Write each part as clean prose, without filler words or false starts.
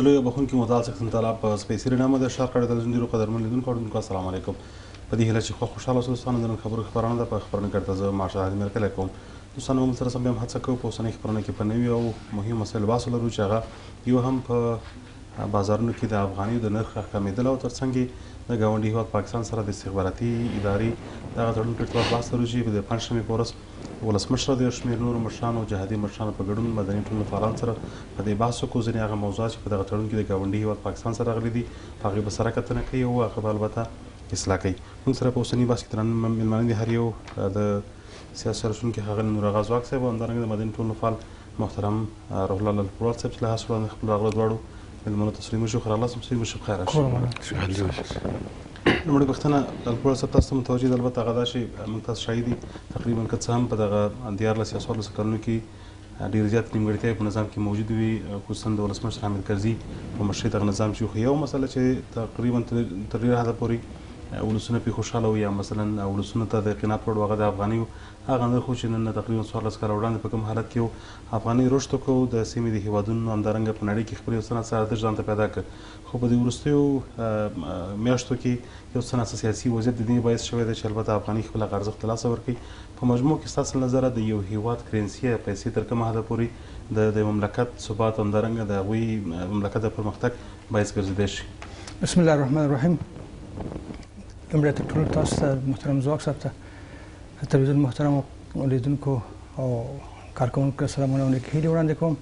لوی بخون کې مدال څخه تعالی په سپیشل نامه د SHarQ د تلویزیون قدرمن لیدونکو اوریدونکو السلام علیکم. په دې هیله چې خوشاله اوسئ. دوستانو د خبرو خبرونه د خبرونه کړه زه مارشال حاجی مرکل کوم. دوستانو موږ سره سم هڅه کوو په اوسنۍ خبرونه کې په نوي او مهم مسایل بحث لرو چې هغه یو هم په بازارونو کې د افغاني د نرخ کمیدل او ترڅنګ د ګاونډي هیواد پاکستان سره د استخباراتي ادارې دغه تړون په ارتباط بحث لرو چې د پنځشنبې په ورځ ولسمشر د شمېر نورو مشرانو او جهادي مشرانو په ګډون مدني ټولنې فعالان سره په دې بحث وکړو. ځینې هغه موضوعات چې په دغه تړون کې د ګاونډي هیواد پاکستان سره راغلي دي په هغې به سره کتنه کوي او هغه به البته اصلاح کوي. موږ سره په اوسني بحث کې درانه مېلمانه دي. هر یو د سیاست رسونکي ښاغلي نور آغا ځواک صاحب او همدارنګه د مدني ټولنې فعال محترم روح الله الپروال صاحب چې له هڅو وړاندې خپل راغلو دواړو مېلمنو ته سلیم شو. خیر الله سلیم شو بخیر راشي. لومړی پوښتنه الپروال صاحب تاسو ته متوجه ده البته هغه دا چې موږ تاسو شاهد دي تقریبا که څه هم په دغه دیارلس یا څوارلسو کلونو کې ډېرې زیاتې نیمګړتیاوې په نظام کې موجود وي خصوصا د ولسمشر حامد کرزي په مشرۍ دغه نظام چې خو یو مسله چې تقریبا تر ډېره حده پورې ولسونه پرې خوشحاله وي یا مثلا ولسونو ته د قناعت وړ هغه د افغانیو هغه نرخ چې نن تقریبا 14 کاله وړاندې په کوم حالت کې افغاني رشد وکړو د سیمې د هیوادونو همدارنګه په نړۍ کې خپل یو څه ناڅه ارزښت ځان ته پیدا کړ. خو په دې وروستیو میاشتو کې یو څه ناڅه سیاسي وضعیت د دې باعث شوی دی چې البته افغاني خپل ارزښت له لاسه ورکړي. په مجموع کې ستاسو نظره د یو هیواد کرنسي یا پیسې تر کومه حده پورې د مملکت ثبات همدارنګه د هغوی مملکت د پرمختګ باعث ګرځېدی شي؟ بسم الله الرحمن الرحیم. لومړی تر ټولو تاسو ته محترم ځواک صاحب ته تلویزیون محترم لیدونکو او کارکوونکو سلامونه او نیکې هیلې وړاندې کوم.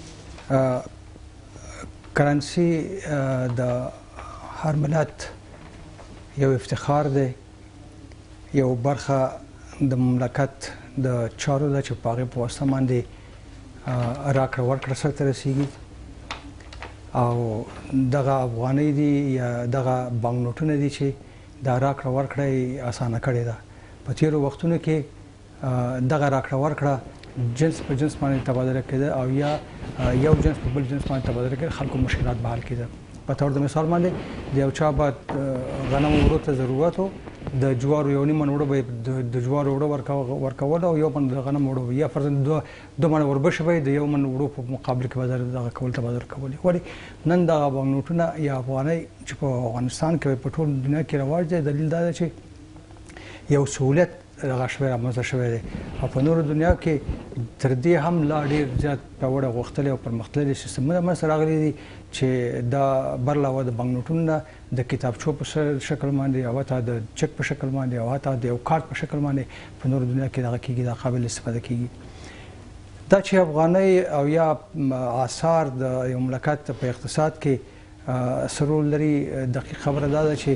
کرنسي د هر ملت یو افتخار دی، یو برخه د مملکت د چارو ده چې په هغې په واسطه باندې راکړه ورکړه سرته رسیږي او دغه افغانۍ دي یا دغه بانک نوټونه دي چې دا راکړه ورکړه یې اسانه کړې ده. په تېرو وختونو کې دغه راکړه ورکړه جنس په جنس باندې تبادله کېده او یا یو جنس په بل جنس باندې تبادله کېده، خلکو مشکلات به حل کېده. په طور د مثال باندې د یو چا به غنمو وړو ته ضرورت و، د جوارو یو نیم من وړو به د جوارو وړو ورکول او یو من د غنمو وړو یا فرضاً دوه من وربشې به د یو من وړو په مقابل کې به دغه کول تبادله کولې. ولې نن دغه بانک نوټونه یا افغانۍ چې په افغانستان کې په ټول دنیا کې رواج دی، دلیل دا دی چې یو سهولت دغه شوی رامنځته شوی دی او په نورو دنیا کې تر دې هم لا ډېر زیات پیاوړی غوښتلي او پرمختللي سیستمونه منځته راغلي دي چې دا برعلاوه د بانک نوټونو نه د کتابچو په شکل باندې او حتی د چک په شکل باندې او حتی د یو کارت په شکل باندې په نورو دنیا کې دغه کېږي، دا قابل استفاده کېږي. دا چې افغانۍ او یا آثار د یو مملکت په اقتصاد کې څه رول لري، دقیق خبره دا ده چې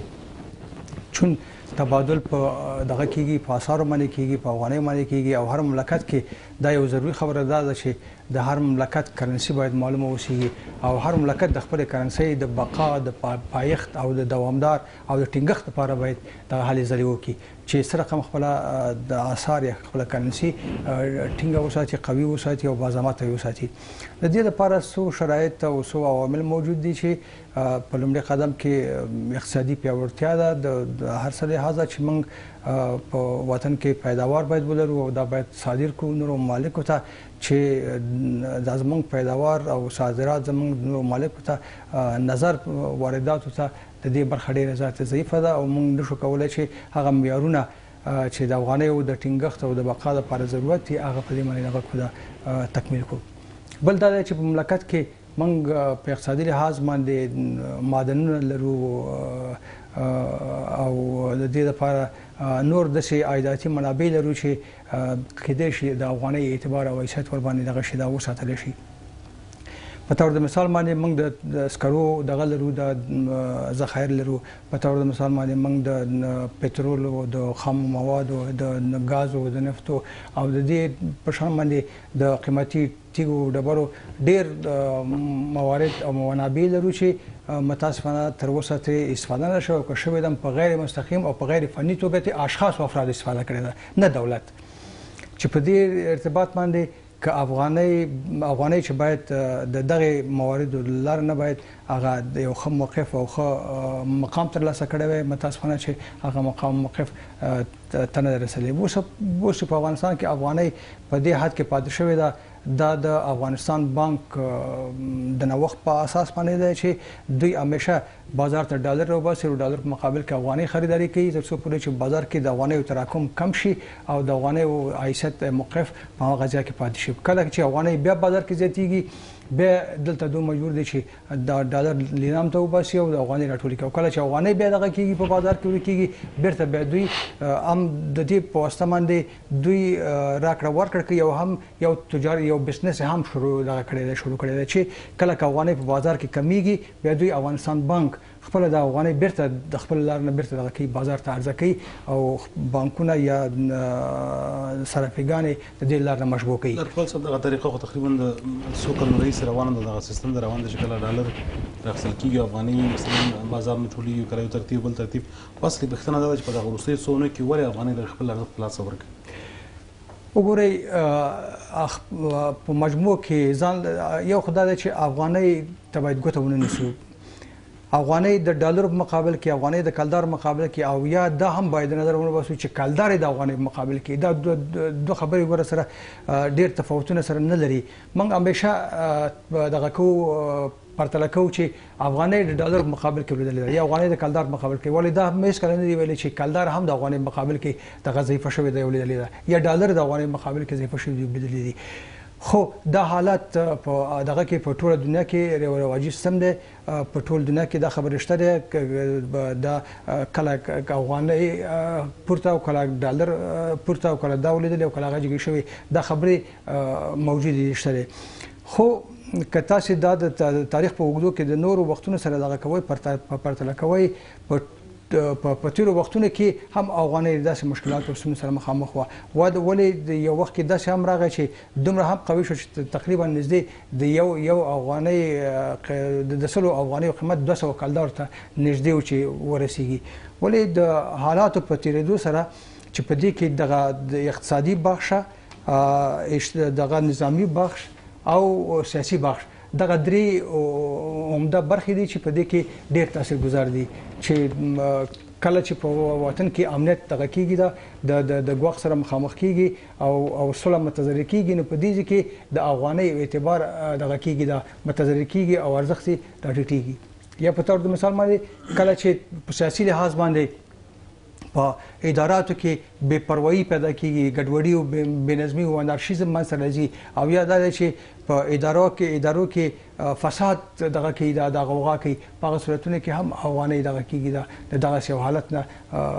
چون تبادل په دغه کېږي، په آثارو باندې کېږي، په افغانۍ باندې کېږي او هر مملکت کې دا یو ضروري خبره دا ده چې د هر مملکت کرنسي باید معلومه اوسیږي او هر مملکت د خپل کرنسۍ د بقا، د پایښت او د دوامدار او د ټینګښت لپاره باید دغه هلې ځلې وکړي چې څه رقم خپله د آثار یا خپله کرنسي ټینګه وساتي، قوي وساتي او باضابطه وساتي. د دې لپاره څو شرایط او څو عوامل موجود دي چې په لومړي قدم کې اقتصادي پیاوړتیا ده د هر څه لحاظه چې موږ په وطن کې پیداوار باید ولرو او دا باید صادر کړو نورو ممالکو ته چې دا زموږ پیداوار او صادرات زموږ نورو ممالکو ته نظر وارداتو ته د دې برخه ډېره زیاته ضعیفه ده او موږ نشو کولی چې هغه معیارونه چې د افغانیو د ټینګښت او د بقا لپاره ضرورت دي هغه په دې باندې دغه کړو، تکمیل کړو. بل دا دی چې په مملکت کې موږ په اقتصادي لحاظ باندې معدنونه لرو او د دې لپاره نور داسې عایداتي منابع لرو چې کېدای شي د افغانۍ اعتبار او حیثیت ورباندې دغه شی دا وساتلی شي. په طور د مثال باندې موږ د سکرو دغه لرو، د ذخایر لرو. په طور د مثال باندې موږ د پټرولو، د خامو موادو، د ګازو، د نفتو او د دې په شان باندې د قیمتي تیږو ډبرو ډېر موارد او منابع لرو چې متاسفانه تر اوسه ترې استفاده نه شوې او که شوې ده په غیر مستقیم او په غیر فني توګه ترې اشخاص او افراد استفاده کړې ده، نه دولت. چې په دې ارتباط باندې که افغانۍ چې باید د دغه مواردو له لارې نه باید هغه د یو ښه موقف او ښه مقام ترلاسه کړی وی، متاسفانه چې هغه مقام موقف ته نه رسېدلی. اوس په افغانستان کې افغانۍ په دې حد کې پاتې شوې ده دا د افغانستان بانک د نوښت په اساس باندې دی چې دوی همیشه بازار ته ډالر راوباسي او ډالر په مقابل کې افغاني خریداري کوي تر څو پورې چې بازار کې د افغانیو تراکم کم شي او د افغانیو حیثیت موقف په هغه ځای کې پاتې شي. کله چې افغاني بیا بازار کې زیاتېږي بیا دلته دوی مجبور دي چې د ډالر لیلام ته وباسي او د افغاني راټولي کوي. کله چې افغاني بیا دغه کېږي په بازار کې ورکېږي بیرته بیا دوی هم د دې په واسطه باندې دوی راکړه ورکړه کوي او هم یو تجارت یو بزنس هم شروع کړی دی چې کله که افغاني په بازار کې کمیږي بیا دوی افغانستان بانک خپل د افغاني بیرته د خپل لار نه بیرته دغه کوي بازار ته عرضه کوي او بانکونه یا صرافیګانې د دې لار نه مشبوع کوي. خپل څه دغه طریقه خو تقریبا د څو کلونو رئیس روان دغه سیستم د روان د شکل ډالر راخصل کیږي افغاني مثلا بازار نه ټولي کله یو ترتیب بل ترتیب اصلي بختنه دا چې په دغه وروستي څونه کې ولې افغاني د خپل ارزښت خلاص ورکړي. وګورئ په مجموع کې ځان یو خدای چې افغاني ته باید ګوته ونه نیسو. افغاني د ډالر په مقابل کې افغاني د کلدار مقابل کې او یا دا هم باید نظر ونه باسو چې کلدار د افغاني په مقابل کې دا دوه خبرې ور سره ډېر تفاوتونه سره نه لري. موږ همیشه دغه کو پرتله کوو چې افغاني د ډالر په مقابل کې ولیدل یا افغاني د کلدار په مقابل کې ولې دا هیڅ کله نه دی ویلي چې کلدار هم د افغاني په مقابل کې د ضعیفه شوی دی ولیدل یا ډالر د افغاني په مقابل کې ضعیفه شوی دی ولیدل دي. خو دا حالت په دغه کې په ټوله دنیا کې رواجي سیستم دی. په ټول دنیا کې دا خبره شته ده دا کله افغاني پورته او کله ډالر پورته او کله دا ولیدل او کله هغه جګی شوی دا خبرې موجودې شته. خو که تاسو دا د تاریخ په اوږدو کې د نورو وختونو سره دغه کوي پرتله کوي په تیرو وختونو کې هم افغاني داسې مشکلات او ستونزو سره مخامخ وه. ولې د یو وخت کې داسې هم راغی چې دومره هم قوي شو چې تقریبا نږدې د یو افغاني د سلو افغاني قیمت 200 کلدار ته نږدې و چې ورسیږي. ولې د حالاتو په تیرېدو سره چې په دې کې دغه د اقتصادي بخش دغه نظامی بخش او سیاسي بخش دغه درې عمده برخې دي چې په دې کې ډېر تاثیرګذار دي چې کله چې په وطن کې امنیت دغه کېږي د ګواښ سره مخامخ کېږي او صلح متضرر کېږي نو په دې کې د افغاني اعتبار دغه کېږي د متضرر کېږي او ارزښت یې راټیټېږي. یا په تور د مثال باندې کله چې په سیاسي لحاظ باندې په اداراتو کې بې پروايي پیدا کېږي ګډوډي او بې نظمي او انارشیزم منځته راځي او یا دا چې په ادارو کې فساد دغه کې د غوغا کوي په هغه صورتونو کې هم افغاني دغه کېږي دغه یو حالت نه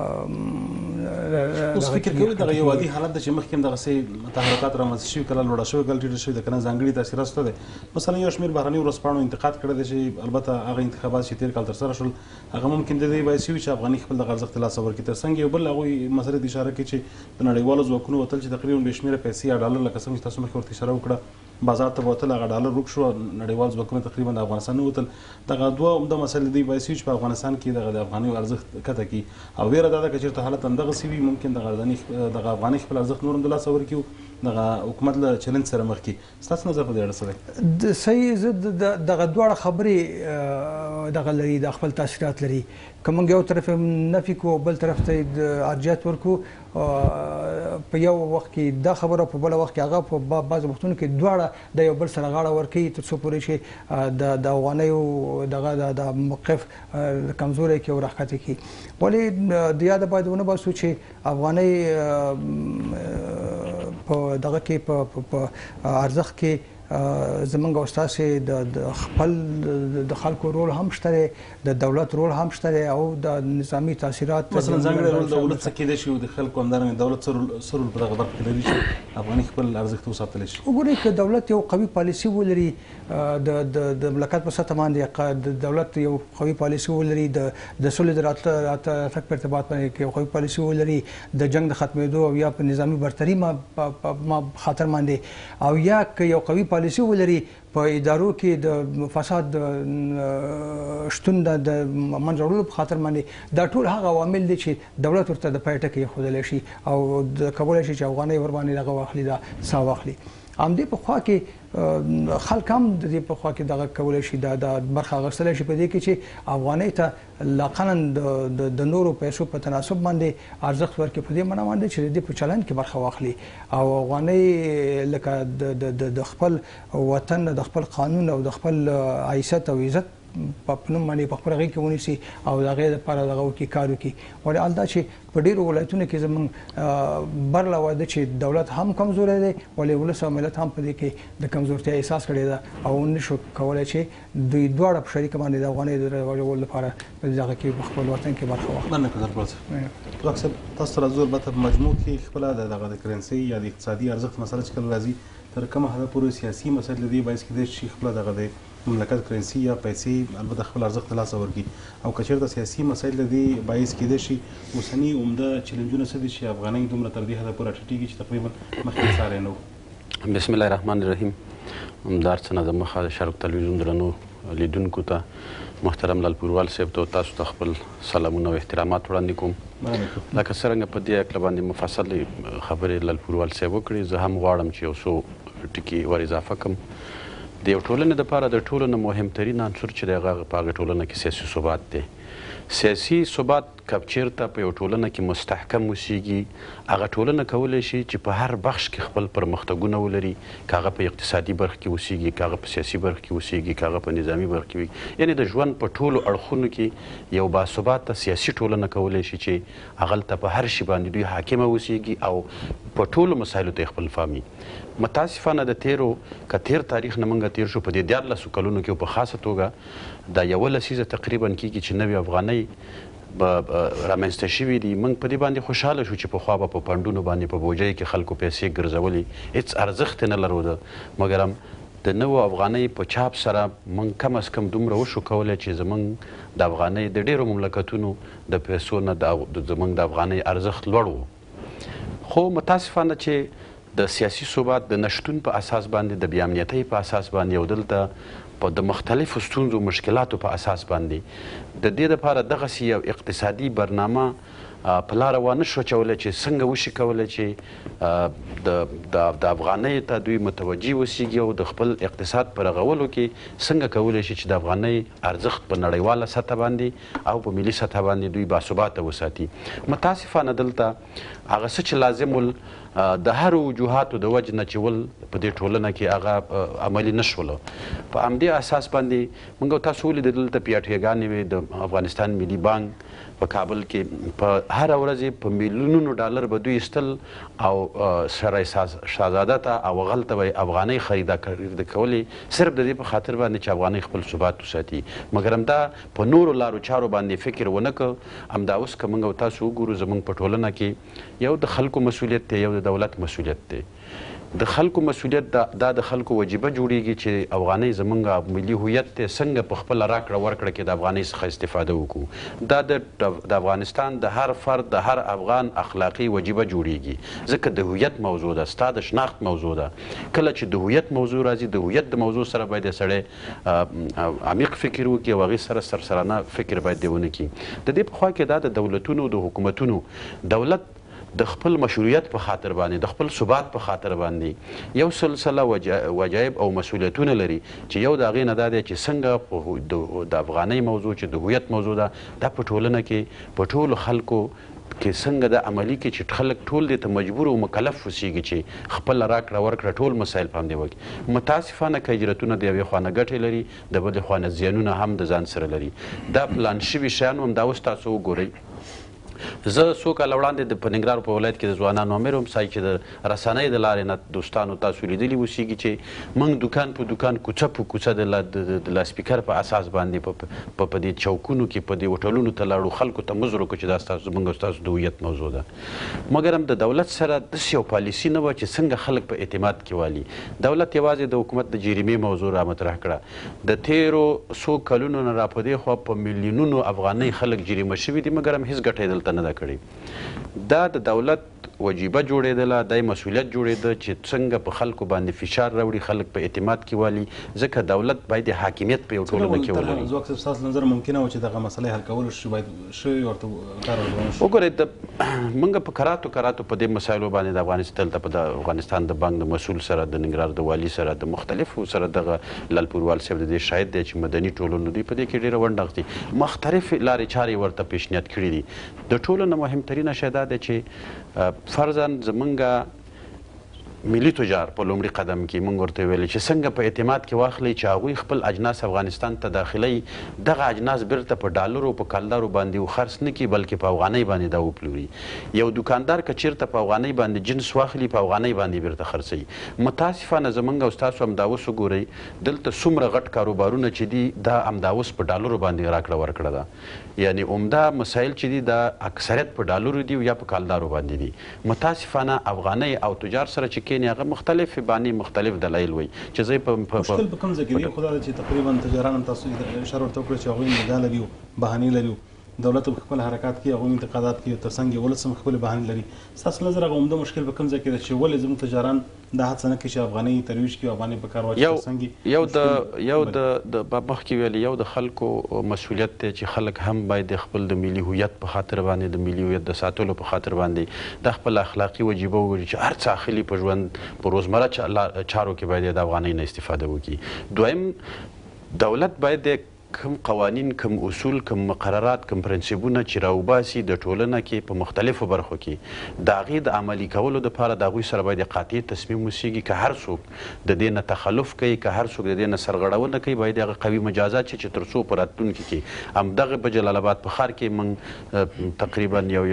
اوس فکر کوي دغه یو عادي حالت چې مخکې دغه سي تحرکات رامنځته شوي کله لوړه شوې کله ټیټه شوې د کنه ځانګړي تاثیرات شته دي. مثلا یو شمېر بهرني ورځپاڼو انتقاد کړی دی چې البته هغه انتخابات چې تیر کال ترسره شول هغه ممکن د دې باعث وي چې افغاني خپل د ارزښت لاس ورکړي. تر څنګ یو بل هغوی مسله د اشاره کوي چې د نړیوالو ځواکونو وتل چې تقریبا بې شمېره پیسې یا ډالر لکه څنګه چې تاسو مخکې ورته اشاره وکړه بازار ته وتل هغه ډالر ورک شو نړیوال ځواکونه تقریبا د افغانستان نه وتل. دغه دوه عمده مسلې دی باعث چې په افغانستان کې د افغاني ارزښت کته کی او ویره دا چې چیرته حالت اندغه سی وي ممکن د افغاني خپل ارزښت نور هم د لاس ورکړي دغه حکومت له چیلنج سره مخ کی. ستاسو نظر په دې اړه څه دی؟ د صحیح دغه دوه خبرې دغه لري د خپل تاثیرات لري. کوم یو طرف نفي کو بل طرف ته ارجحیت ورکو په یو وخت کې دا خبره په بل وخت کې هغه په بعض وختونو کې دواړه د یو بل سره غاړه ورکوي تر څو پورې چې د افغانیو دغه د موقف کمزوري کې او راښکته کی. ولې د یاد باید ونه باسو چې افغاني په دغه کې په ارزښت کې زمونږ او ستاسو د خپل د خلکو رول هم شته د دولت رول هم شته او د نظامی تاثیرات مثلا ځانګړی رول د دولت څخه کېدای شي او د خلکو همدارنګه دولت سره په دغه برخه کې لري چې افغاني خپل ارزښت وساتلی شي. وګورئ که دولت یو قوي پالیسي ولري د مملکت په سطح باندې د دولت یو قوي پالیسي ولري د سولې د راتګ په ارتباط باندې یو قوي پالیسي ولري د جنگ د ختمېدو او یا په نظامی برتري ما خاطر باندې او یا که یو قوي پالیسي ولري په ادارو کې د فساد شتون د منځ وړلو په خاطر باندې دا ټول هغه عوامل دي چې دولت ورته د پای ټکی ښودلی شي او د کولی شي چې افغانۍ ور باندې دغه واخلي دا ساه واخلي. همدې پخوا کې خلک هم د دې پخوا کې دغه کولی شي دا برخه اخیستلی شي په دې کې چې افغانۍ ته لاقلا د نورو پیسو په تناسب باندې ارزښت ورکړي، په دې معنا باندې چې د دې په چلند کې برخه واخلي او افغانۍ لکه د خپل وطن د خپل قانون او د خپل حیثیت او عزت په نوم باندې په خپل غېږ کې ونیسي او د هغې دپاره دغه وکړي کار وکړي. ولې حال دا چې په ډېرو ولایتونو کې زموږ برله واده چې دولت هم کمزوری دی، ولې ولس او ملت هم په دې کې د کمزورتیا احساس کړی ده او نشو کولی چې دوی دواړه په شریکه باندې د افغانۍ د رواجولو لپاره په دغه کې په خپل وطن کې برخه واخلي. مننه کدر پلس اکثر تاسو سره زور به په مجموع کې خپله دغه د کرنسۍ یا د اقتصادي ارزښت مسله چې کله راځي تر کومه حده پورې سیاسي مسایل دي باعث کېدای شي خپله دغه د مملکت کرنسي یا پیسې البته خپل ارزښت ته لاسه ورکړي او که چېرته سیاسي مسایل دي باعث کېدای شي اوسني عمده چیلنجونه څه دي چې افغانۍ دومره تر دې حده پورې ټیټېږي چې تقریبا مخکې ساری نه و. بسم الله الرحمن الرحیم. همدار څه نه د مخه د شرق تلویزیون درنو لیدونکو ته محترم لالپوروال صاحب ته تاسو ته خپل سلامونه او احترامات وړاندې کوم. لکه څرنګه په دې هکله باندې مفصل خبرې لالپوروال صاحب وکړي، زه هم غواړم چې یو څو ټکي ور اضافه کړم. د یو ټولنې دپاره د ټولو نه مهمترین عنصر چې دی هغه په هغې ټولنه کې سیاسي ثبات دی. سیاسي ثبات که چېرته په یو ټولنه کې مستحکم اوسیږي، هغه ټولنه کولی شي چې په هر بخش کې خپل پرمختګونه ولري، که هغه په اقتصادي برخه کې اوسیږي، که هغه په سیاسي برخه کې اوسیږي، که هغه په نظامي برخه کې وي. یعنې د ژوند په ټولو اړخونو کې یو باثباته سیاسي ټولنه کولی شي چې هغلته په هر شي باندې دوی حاکمه اوسیږي او په ټولو مسایلو ته خپل فهمي. متاسفانه د تیر تاریخ نه موږ تیر شو په دې 14 کلونو کې په خاصه توګه دا یوه لسیزه تقریبا کېږي چې نوې افغانۍ رامنځته شوي دي. موږ په دې باندې خوشحاله شو چې پخوا به په پنډونو باندې په بوجۍ کې خلکو پیسې ګرځولې، هېڅ ارزښت نه لرلو. مګر د نوو افغانۍ په چاپ سره موږ کم از کم دومره وشو کولی چې زموږ د افغانۍ د ډېرو مملکتونو د پیسو نه زموږ د افغانۍ ارزښت لوړ و. خو متاسفانه چې د سیاسي ثبات د نشتون په اساس باندې، د بې امنیتۍ په اساس باندې او دلته د مختلفو ستونزو مشکلاتو په اساس باندې د دې دپاره دغسې یو اقتصادي برنامه په لاره وانه شو چولی چې څنګه وشي کولی چې د افغانۍ ته دوی متوجه اوسیږي او د خپل اقتصاد په رغولو کې څنګه کولی شي چې د افغانۍ ارزښت په نړیواله سطح باندې او په ملي سطح باندې دوی باثباته وساتي. متاسفانه دلته هغه څه چې لازم د هرو وجوهاتو د وجې نه چې ول په دې ټولنه کې هغه عملي نه شولو. په همدې اساس باندې موږ او تاسو ولیدل دلته پیاټیګانې وې، د افغانستان ملي بانک په کابل کې په هره ورځ په میلیونونو ډالر به دوی ایستل او شرعي شهزاده ته او هغلته به یې افغانۍ خریده کولې، صرف د دې په خاطر باندې چې افغانۍ خپل ثبات وساتي. مګر همدا په نورو لارو چارو باندې فکر ونه کړ. همدا اوس که موږ او تاسو وګورو زموږ په ټولنه کې یو د خلکو مسؤلیت دی، یو د دولت مسؤلیت دی. د خلکو مسؤلیت دا د خلکو وجیبه جوړیږي چې افغانۍ زموږ ملي هویت دی، څنګه په خپله راکړه ورکړه کې د افغانۍ څخه استفاده وکړو. دا د افغانستان د هر فرد د هر افغان اخلاقي وجیبه جوړیږي، ځکه د هویت موضوع ده، ستا د شناخت موضوع ده. کله چې د هویت موضوع راځي، د هویت د موضوع سره باید سړی عمیق فکر وکړي او هغې سره سرسرانه فکر باید دی ونه کړي. د دې په خوا کې دا د دولتونو د حکومتونو دولت د خپل مشروعیت په خاطر باندې، د خپل ثبات په خاطر باندې یو سلسله وجایب او مسؤلیتونه لري چې یو د هغې نه دا دی چې څنګه د افغانۍ موضوع چې د هویت موضوع ده، دا په ټولنه کې په ټولو خلکو کې څنګه د عملي کې چې خلک ټول دې ته مجبور او مکلف اوسیږي چې خپله راکړه ورکړه ټول مسایل په همدې وکړي. متاسفانه که هجرتونه د یوې خوا نه ګټې لري، د بلې خوا نه زیانونه هم د ځان سره لري. دا پلان شوي شیان هم دا اوس تاسو وګورئ. زه څو کاله وړاندې په ننګرهار په ولایت کې د ځوانانو امیر وم، سایي چې د رسنۍ د لارې نه دوستانو تاسو لیدلي اوسیږي چې موږ دوکان په دوکان، کوڅه په کوڅه د لاسپیکر په اساس باندې په دې چوکونو کې په دې هوټلونو ته لاړو، خلکو ته مزر وکړو چې دا ستاسو زموږ او ستاسو د هویت موضوع ده. مګر هم د دولت سره داسې یو پالیسي نه وه چې څنګه خلک په اعتماد کې والي. دولت یوازې د حکومت د جریمې موضوع را مطرح کړه. د تیرو څو کلونو نه را په دې خوا په میلیونونو افغانۍ خلک جریمه شوي دي، مګر هم هېڅ ګټه یې دلته نه ده کړې. دا د دولت وجیبه جوړېدله دی مسؤلیت جوړېده چې څنګه په خلکو باندې فشار راوړي خلک په اعتماد کې والي ځکه دولت باید د حاکمیت په یو ټولنه کې ولري. ځواک صاحب ستاسو نظر ممکنه وه چې دغه مسئلې حل کولو شي باید ښه ورته کار وشي؟ وګورئ موږ په کراتو په دې مسایلو باندې د افغانستان دلته په افغانستان د بانک د مسؤل سره د ننګرهار د والي سره د مختلفو سره دغه لالپوروال صاحب د دې شاهد دی چې مدني ټولنو دوی په دې کې ډېره ونډه اخلي مختلف لارې چارې ورته پیشنهاد کړي دي. د ټولو نه مهمترینه شی دا دی چې فرضاً زمونږ ملي تجار په لومړي قدم کې موږ ورته ویلي چې څنګه په اعتماد کې واخلي چې هغوی خپل اجناس افغانستان ته داخلوي دغه اجناس بیرته په ډالرو په کلدارو باندې خرڅ نه کړي بلکې په افغانۍ باندې دا وپلوري. یو دوکاندار که چېرته په افغانۍ باندې جنس واخلي په افغانۍ باندې بیرته خرڅوي. متاسفانه زموږ او ستاسو همدا اوس وګورئ دلته څومره غټ کاروبارونه چې دي دا همدا اوس په ډالرو باندې راکړه ورکړه ده. یعنی عمده مسایل چې دي دا اکثریت په ډالرو دي یا په کلدارو باندې دي. متاسفانه افغانۍ او تجار سره چې کینې هغه مختلف باندې مختلف دلایل وي چې زه مشکل په کوم ځای کې دی؟ خو دا چې تقریبا تجاران هم تاسو اشاره ورته وکړه چې هغوی مدعا لري بهانې لري دولت هم خپل حرکات کوي هغوی انتقادات کوي تر څنګ یې ولس هم خپلې بهانې لري. ستاسو نظر هغه عمده مشکل په کوم ځای کې دی چې ولې زموږ تجاران دا هڅه نه کوي چې افغانۍ ترویج کړي او افغانۍ په کار واچوي تر څنګ یو د مخکې ویلي یو د خلکو مسؤلیت دی چې خلک هم باید خپل د ملي هویت په خاطر باندې د ملي هویت د ساتلو په خاطر باندې د خپل اخلاقي وجیبه وګوري چې هر څه اخلي په ژوند په روزمره چارو کې باید د افغانۍ نه استفاده وکړي. دویم دولت باید کم قوانین کم اصول کم مقررات کم پرنسیپونه چې راوباسي د ټولنه کې په مختلفو برخو کې د هغې د عملي کولو دپاره د هغوی سره باید قاطع تصمیم وسیږي که هر څوک د دې نه تخلف کوي که هر څوک د دې نه سرغړونه کوي باید هغه قوي مجازات چې تر څو په راتلونکي کې همدغه په جلال آباد په ښار کې موږ تقریبا یو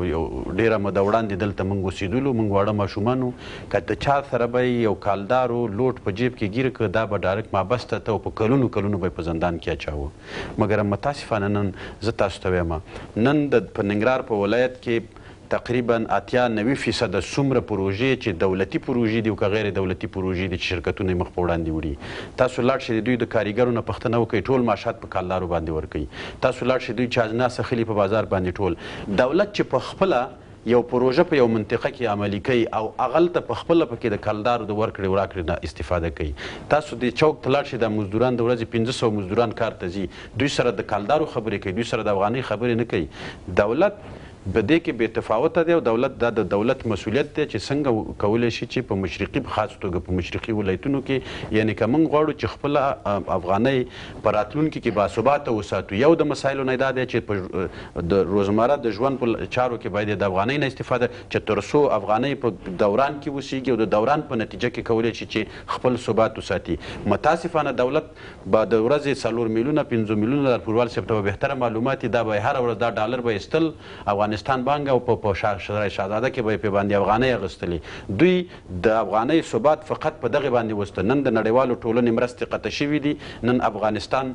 ډېره موده وړاندې دلته موږ اوسېدلو موږ واړه ماشومان وو که د چا سره به یو کالدارو لوټ په جیب کې ګیره کړه دا به ډایرکټ مابسته ته په کلونو به یې په زندان کې اچاوه. مګر متاسفانه نن زه تاسو ته وایم نن په ننګرهار په ولایت کې تقریبا 80-90% څومره پروژې چې دولتي پروژې دي او که غیر دولتي پروژې دي چې شرکتونه یې مخ په وړاندې وړي. تاسو لاړ شئ د دوی د کاریګرو نه پوښتنه وکړئ ټول معاشات په کالدارو باندې ورکوي. تاسو لاړ شئ دوی چې اجناس اخلي په بازار باندې ټول دولت چې په خپله یو پروژه په یو منطقه کې عملي کوي او هغلته په خپله پکې د کلدارو د ورکړې وراکړې نه استفاده کوي. تاسو د چوک ته لاړ شئ دا مزدوران د ورځې 500 مزدوران کار ته ځي دوی سره د کلدارو خبرې کوي دوی سره د افغانۍ خبرې نه کوي. دولت په دې کې بې تفاوته دی او دولت دا د دولت مسؤلیت دی چې څنګه کولی شي چې په مشرقي په خاص توګه په مشرقي ولایتونو کې یعنې که موږ غواړو چې خپله افغانۍ په راتلونکي کې باثباته وساتو یو د مسایلو نه دا دی چې په د روزمره د ژوند په چارو کې باید د افغانۍ نه استفاده چې تر څو افغانۍ په دوران کې وسیږي او د دوران په نتیجه کې کولی شي چې خپل ثبات وساتي. متاسفانه دولت به د ورځې 4 میلیونه 5 میلیونه لارپوروال صاحب ته به بهتره معلومات دا به هره ورځ دا ډالر به ایستل افغانستان بانک او په شهزاده کې به یې په باندې افغانۍ اخیستلې دوی د افغانۍ ثبات فقط په دغې باندې وسته. نن د نړیوالو ټولنې مرستې قطع شوي دي نن افغانستان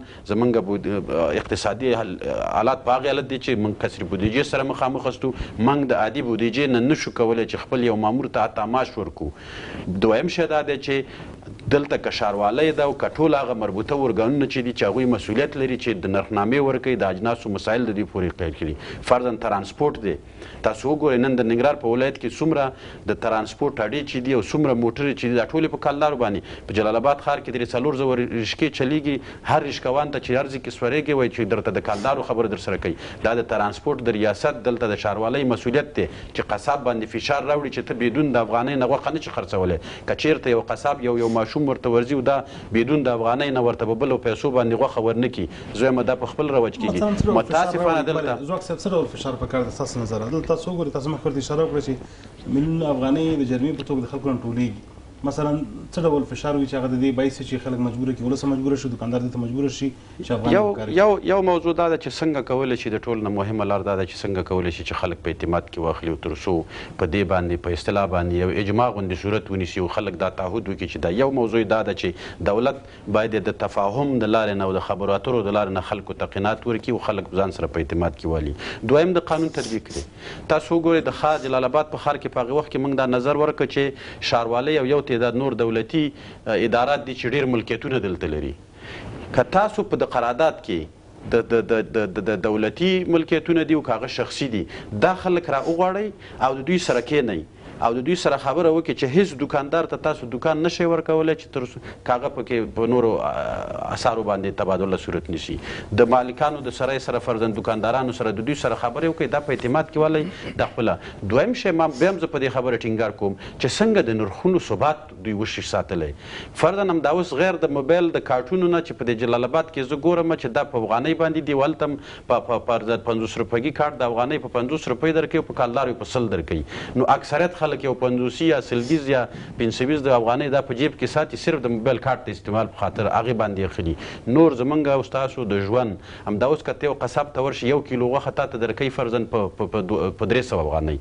زموږ اقتصادي حالات په هغې حالت دي چې موږ کسري بودیجې سره مخامخ استو موږ د عادي بودیجې نه نشو کولی چې خپل یو مامور ته حتی معاش ورکو. دویم شی دا دی چې دلته که ښاروالی ده او که ټول هغه مربوطه ارګانونه چې دي چې هغوی مسؤلیت لري چې د نرخنامې ورکوي د اجناسو مسایل د دوی پورې قید کړي. فرضاً ترانسپورټ دی تاسو وګورئ نن د ننګرهار په ولایت کې څومره د ترانسپورټ اډې چې دي او څومره موټرې چې دي دا ټولې په کلدارو باندې په جلال آباد ښار کې درې 4 زره رشکې چلیږي هر رشکوان ته چې هر ځای کې سورېږي وایي چې درته د کلدارو خبره در سره کوي. دا د ترانسپورټ د ریاست دلته د ښاروالۍ مسؤلیت دی چې قصاب باندې فشار راوړي چې ته بدون د افغانۍ نه غوښه نه شي خرڅولی. که چېرته یو قصاب یو ماشوم ورته ورځي او دا بدون د افغانۍ نه ورته په بلو پیسو باندې غوښه ورنه کړي زه یم دا په خپل رواج کېږي. متاسفانه دلته ځواک صاحب څه ډول فشار پکار دی ستاسو نظر دلته تاسو وګورئ تاسو مخکې ورته اشاره وکړه چې میلیونونه افغانۍ د جرمې په توګه د خلکو نه ټولېږي مثلا څه ډول فشار وي چې هغه د دې باعث چې خلک مجبوره کړي ولس مجبوره شي دوکاندار دلته مجبوره شي چې افغانۍ یو موضوع دا ده چې څنګه کولی شي د ټول نه مهمه لار دا ده چې څنګه کولی شي چې خلک په اعتماد کې واخلي او تر څو په دې باندې په اصطلاح باندې یو اجماع غوندې صورت ونیسي او خلک دا تعهد وکړي چې دا یو موضوع دا ده چې دولت باید د تفاهم د لارې نه او د خبرو اترو د لارې نه خلکو ته قناعت ورکړي او خلک ځان سره په اعتماد کې والي. دویم د قانون تطبیق کړي. تاسو وګورئ د ښار جلال آباد په ښار کې په هغې وخت کې موږ دا نظر ورکړه چې ښاروالۍ او یو تعداد نور دولتي ادارات دي چې ډېر ملکیتونه دلته لري. که تاسو په د قرارداد کې د دولتي ملکیتونه دي او که هغه شخصي دي دا خلک را وغواړئ او د دوی سره کښېنئ او د دوی سره خبره وکړي چې هیڅ دکاندار ته تاسو دکان نشئ ورکولی چې تر کاغه پکې په نورو اثارو باندې تبادله صورت نیسي د مالکانو د سرای سره فرضاً دکاندارانو سره د دوی سره خبرې وکړئ دا په اعتماد کې والی دا خپله دویم شی بیا هم زه په دې خبره ټینګار کوم چې څنګه د نرخونو ثبات دوی وشي ساتلی فرضاً همدا اوس غیر د موبایل د کارټونو نه چې په دې جلال آباد کې زه ګورم چې دا په افغانۍ باندې دی هلته هم په 50 روپۍ کارت د افغانۍ په 50 روپۍ درکوي او په کالدار په 100 درکوي نو اکثریت خلک یو 50 یا 100 یا 520 د افغانۍ دا په جیب کې ساتي صرف د موبایل کارت د استعمال په خاطر هغې باندې اخلي نور زمونږ او ستاسو د ژوند همدا اوس که ته یو قصاب ته ورشي 1 کیلو غوښه تا ته درکوي فرضاً په 300 افغانۍ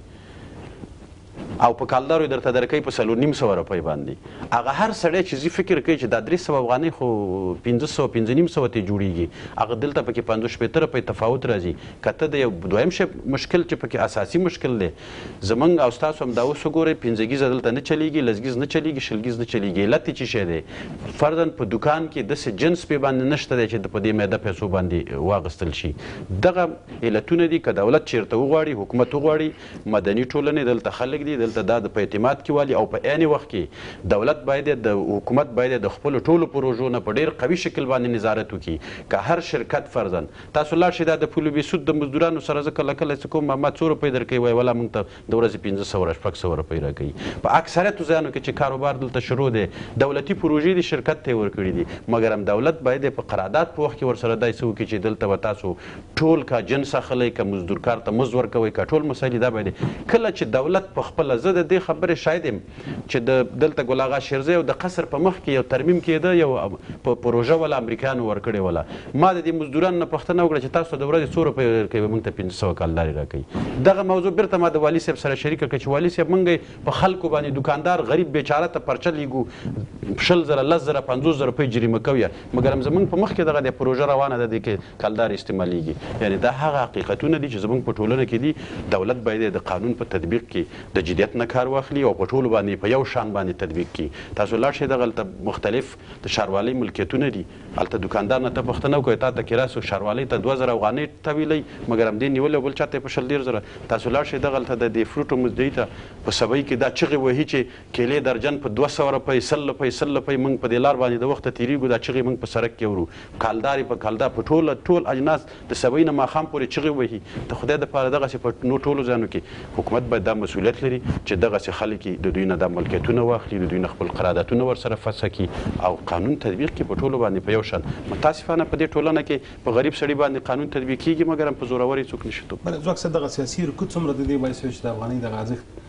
او په کالدارو یې درته درکوي په 450 روپۍ باندې هغه هر سړی چې زی فکر کوي چې دا 300 افغانۍ خو 500 550 ته جوړیږي هغه دلته پکې 50 روپۍ تفاوت راځي که ته د یو دویم شی مشکل چې پکې اساسي مشکل دی زمونږ او ستاسو همدا اوس وګورئ 5 ګیزه دلته نه چلیږي 10 ګیز نه چلیږي 20 ګیز نه چلیږي علت یې څه شی دی فرضاً په دکان کې داسې جنس پې باندې نشته دی چې په دې میده پیسو باندې واغستل شي دغه علتونه دي که دولت چیرته وغواړي حکومت وغواړي مدني ټولنې دلته خلک دي دلته دا په اعتماد کې والي او په عین وخت کې دولت باید د حکومت باید د خپلو ټولو پروژو نه په ډېر قوي شکل باندې نظارت وکړي که هر شرکت فرضاً تاسو لاړ شئ دا د پولو بې سود د مزدورانو سره زه کله کله څه کوم ما 2 روپۍ درکوي وایي والا موږ ته د ورځې 500 شپږ روپۍ راکوي په اکثریتو ځایانو کې چې کاروبار دلته شروع دی دولتي پروژې دي شرکت ته یې ورکړي دي مګر هم دولت باید په قرارداد په وخت کې ورسره داسې وکړي چې دلته به تاسو ټول که جنس اخلئ که مزدور کار ته مزد ورکوئ که ټول مسایل دا باید کله چې دولت په خپله زه د دې خبرې شاید یم چې دلته ګل اغا شیرزی او د قصر په مخ کې یو ترمیم کېده یو په پروژه ولا امریکایانو ورکړې وله ما د دې مزدورانو نه پوښتنه وکړه چې تاسو د ورځې 100 روپۍ ورکوي موږ ته 500 کالداري راکوي دغه موضوع بیرته ما د والي صاحب سره شریکه کړه چې والي صاحب موږ په خلکو باندې دکاندار غریب بیچاره ته پرچه لیږو 20,000 10,000 50,000 روپۍ جریمه کوي مګر هم زموږ په مخ کې دغه د پروژه روانه ده کې کالدار استعمالیږي یعنی دا هغه حقیقتونه دي چې زموږ په ټولنه کې دي دولت باید د قانون په تطبیق کې د جدیت نه کار واخلي او په ټولو باندې په یو شان باندې تطبیق کړي تاسو لاړ شئ دغلته مختلف د ښاروالۍ ملکیتونه دي هلته دکاندار نه ته پوښتنه وکړئ تا ته کرایه سو ښاروالۍ ته 2000 افغانۍ تحویلوي مګر همدې نیولې بل چاته یې په 150,000 تاسو لاړ شئ دغلته د دې فروټو مزدۍ ته په سبۍ کې دا چغې وهي چې کیلې درجن په 200 روپۍ 100 روپۍ موږ په دې لار باندې د وخته تېرېږو دا چغې موږ په سړک کې ورو کالدار په کالدار په ټول اجناس د سبۍ نه ماښام پورې چغې وهي د خدای دپاره دغسې په نو ټولو ځایونو کې حکومت باید دا مسؤلیت لري چې دغسې خلک د دوی نه دا ملکیتونه واخلي د دوی نه خپل قراردادونه ورسره فسخ کړي او قانون تطبیق کړي په ټولو باندې په یو شان متاسفانه په دې ټولنه کې په غریب سړي باندې قانون تطبیق کېږي مګر هم په زورور یې څوک نشي توپ ځواک صاحب دغه سیاسي رکود څومره د دې باعث شوی چې د افغانۍ دغه ارزښت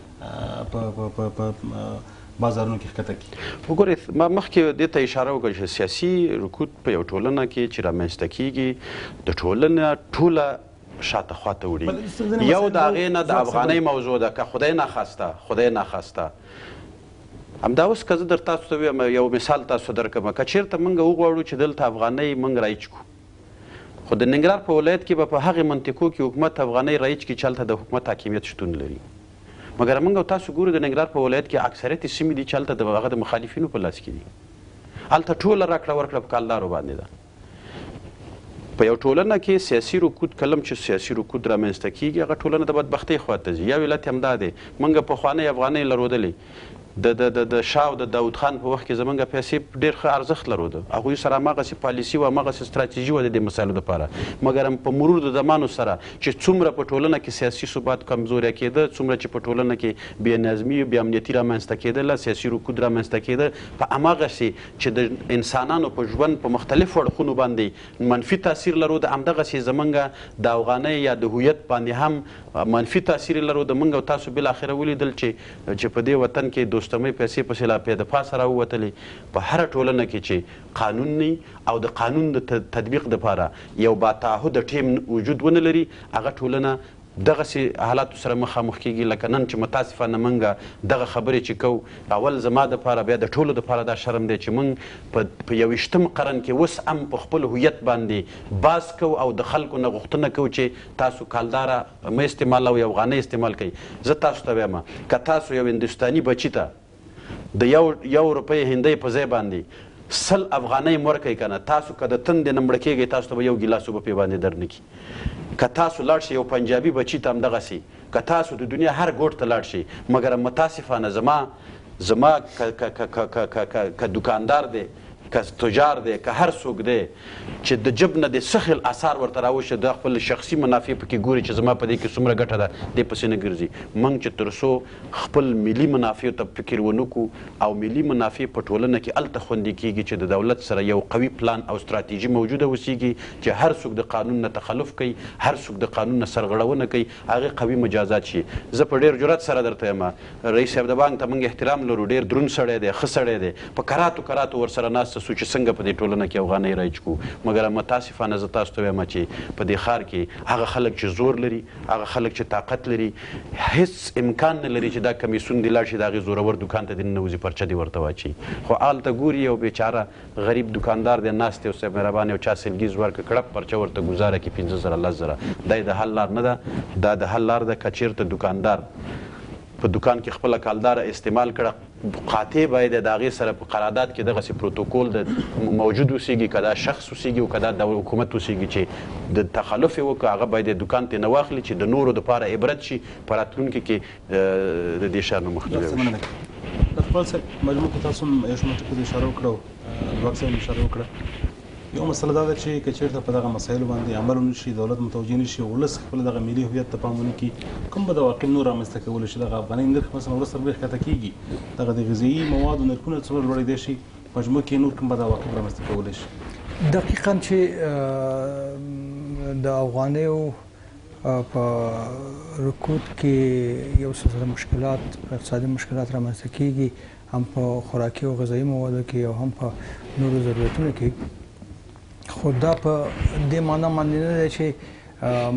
په بازارونو کې ښکته کړي وګورئ ما مخکې دې ته اشاره وکړه چې سیاسي رکود په یو ټولنه کې چې رامنځته کېږي د ټولنه ټوله شاته خواته وړي یو د هغې نه د افغانۍ موضوع ده که خدای ناخواسته همدا اوس که زه در تاسو ته ویم یو مثال تاسو درکړم که چېرته موږ وغواړو چې دلته افغانۍ موږ رایج کړو خو د ننګرهار په ولایت کې به په هغې منطقو کې حکومت افغانۍ رایج کړي چې هلته د حکومت حاکمیت شتون لري مګر موږ او تاسو ګورو د ننګرهار په ولایت کې اکثریت سیمې دي چې هلته د هغه د مخالفینو په لاس کې دي هلته ټوله راکړه ورکړه په کالدارو باندې ده په یو ټولنه کې سیاسي رکود کلم چې سیاسي رکود رامنځته کېږي هغه ټولنه د بدبختۍ خواته ځي یو علت همدا دی موږ پخوانۍ افغانۍ لرودلې د شاه او د داود خان په وخت کې زموږ پیسې ډېر ښه ارزښت لروده هغوی سره هماغسې پالیسي و هماغسې ستراتیژي وه د دې مسایلو دپاره مګر هم په مرور د زمانو سره چې څومره په ټولنه کې سیاسي ثبات کمزوری کېده څومره چې په ټولنه کې بې نظمي بې امنیتي رامنځته کېدله سیاسي رکود رامنځته کېده په هماغسې چې د انسانانو په ژوند په مختلفو اړخونو باندې منفي تاثیر لروده همدغسې زموږ د افغانۍ یا د هویت باندې هم منفي تاثیر لروده موږ او تاسو بالاخره ولیدل چې په دې وطن کې دوستمۍ پیسې په سیلابۍ د پاسه راووتلې په هره ټولنه کې چې قانون نه او د قانون د تطبیق دپاره یو باتعهده ټیم وجود ونه لري هغه ټولنه دغسې حالاتو سره مخامخ کېږي لکه نن چې متاسفانه موږ دغه خبرې چې کوو اول زما دپاره بیا د ټولو دپاره دا شرم دی چې موږ په 21م قرن کې اوس هم په خپل هویت باندې باز کوو او د خلکو نه غوښتنه کوو چې تاسو کالداره مه استعمالوئ افغانۍ استعمال کوئ زه تاسو ته وایم که تاسو یو هندوستاني بچي ته د یو روپۍ هندۍ په ځای باندې 100 افغانۍ مو ورکوئ که نه تاسو که د تندې نه مړه کېږئ تاسو ته به 1 ګیلاس اوبه پې باندې در نه کړي که تاسو لاړ شئ یو پنجابي بچي ته همدغسې که تاسو د دنیا هر ګوټ ته لاړ شئ مګر متاسفانه زما که دکاندار دی که تجار دی که هر څوک دی چې د جب نه د سخل اثار ورته راوشي د خپل شخصي منافع پکې ګوري چې زما په دې کې څومره ګټه ده دې پسې نه ګرځي موږ چې تر څو خپل ملي منافعو ته فکر ونه کړو او ملي منافع په ټولنه کې هلته خوندي کېږي چې د دولت سره یو قوي پلان او ستراتیژي موجوده اوسیږي چې هر څوک د قانون نه تخلف کوي هر څوک د قانون نه سرغړونه کوي هغې قوي مجازات شي زه په ډېر جرأت سره درته یم رئیس صاحب د بانک ته موږ احترام لرو ډېر دروند سړی دی ښه سړی دی په کراتو ورسره ناسته سو چې څنګه په دې ټولنه کې افغانۍ رایج کړو مګر متاسفانه زه تاسو ته وایم چې په دې ښار کې هغه خلک چې زور لري هغه خلک چې طاقت لري هیڅ امکان نه لري چې دا کمیسون دې لاړ شي د هغې زورور دوکان ته دې ننوځي پرچه دې ورته واچوي خو هلته ګوري یو بیچاره غریب دوکاندار دی ناست دی او صاحب مهربان یو چا سلګیز ورکړه کړپ پرچه ورته ګزاره کړي 15,000 10,000 دا د حل لار نه ده دا د حل لار ده که چېرته دوکاندار په دکان کې خپله کالداره استعمال کړه قاطع باید د هغې سره په قرارداد کې دغسې پروتوکول د موجود اوسیږي که دا شخص اوسیږي او که دا د حکومت اوسیږي چې د تخلف یې وکړه هغه باید د دکان ترې نه واخلي چې د نورو دپاره عبرت شي په راتلونکي کې د دې شیانو نه مخنیوی وشي ډاکټر فضل صاحب مجموع کې تاسو هم یو شمېر ټکو اشاره وکړه لواک صاحب اشاره وکړه یو مسله دا ده چې که چېرته په دغه مسایلو باندې عمل ونه شي دولت متوجه نه شي ولس خپل دغه ملي هویت ته پام ونه کړي کوم به عواقب نور رامنځته کولی شي دغه افغانۍ نرخ مثلا وروسته ډېر ښکته کېږي دغه د غذایي موادو نرخونه څومره لوړېدی شي مجموع کې نور کوم به عواقب رامنځته کولی شي دقیقا چې د افغانیو په رکود کې یو سلسله مشکلات اقتصادي مشکلات رامنځته کېږي هم په خوراکي او غذایي موادو کې او هم په نورو ضرورتونو کې خو دا په دې معنا باندې نه دی چې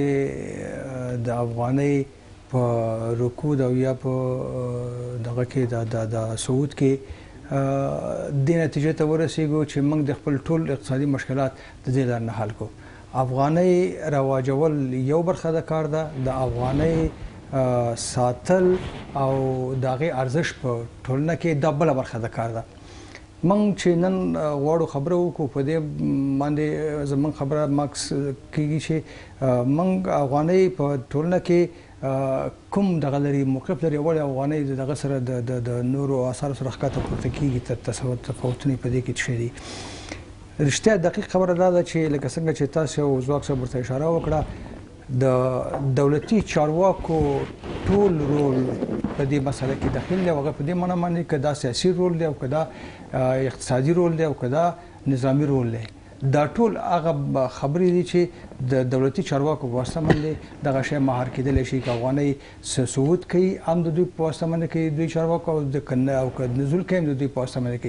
موږ د افغانۍ په رکود او یا په دغه کې د صعود کې دې نتیجې ته ورسېږو چې موږ د خپل ټول اقتصادي مشکلات د دې لارې نه حل کړو افغانۍ رواجول یو برخه د کار ده د افغانۍ ساتل او د هغې ارزښت په ټولنه کې دا بله برخه د کار ده موږ چې نن غواړو خبره وکړو په دې باندې زموږ خبره ماکس کېږي چې موږ افغانۍ په ټولنه کې کوم دغه لري موقف لري ولې افغانۍ دغه سره د نورو اثارو سره ښکته پورته کېږي تفاوتونه په دې کې څه دي رښتیا دقیق خبره دا ده چې لکه څنګه چې تاسو او ځواک صاحب ورته اشاره وکړه د دولتي چارواکو ټول رول په دې مسله کې داخل دی او هغه په دې معنا باندې که دا سیاسي رول دی او که دا اقتصادي رول دی او که دا نظامي رول دی دا ټول هغه خبرې دي چې د دولتي چارواکو په واسطه باندې دغه شی مهار کېدلی شي که افغانۍ صعود کوي هم د دوی په واسطه باندې کوي دوی چارواکو او که نزول کوي هم د دوی په واسطه باندې